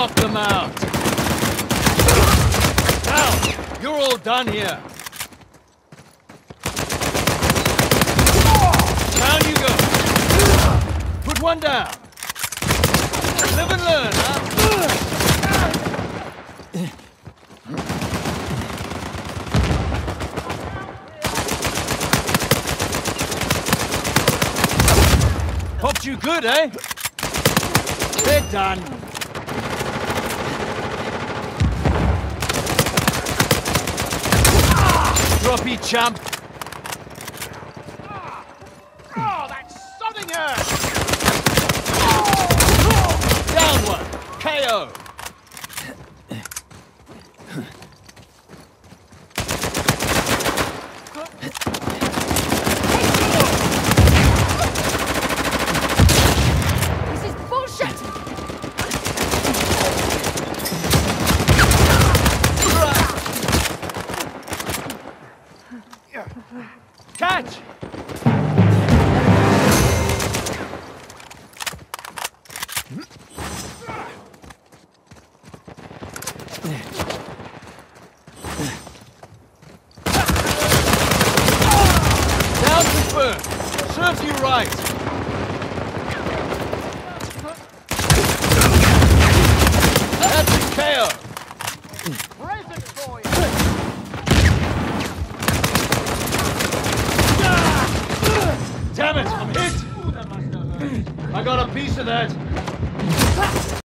Knock them out. Now, you're all done here. Down you go. Put one down. Live and learn, huh? Popped you good, eh? They're done. Droppy chump. Oh, that's sodding her! Down one. KO. This is bullshit! Catch! Down confirmed. Serves you right. That's a KO. Present for you! Damn it, I'm hit! I got a piece of that.